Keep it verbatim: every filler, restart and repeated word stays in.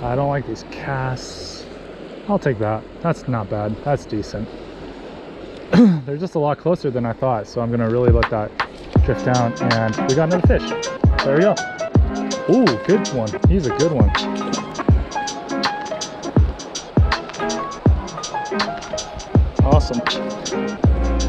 I don't like these casts. I'll take that. That's not bad. That's decent. They're just a lot closer than I thought, so I'm gonna really let that drift down, and we got another fish. There we go. Ooh, good one. He's a good one. Awesome.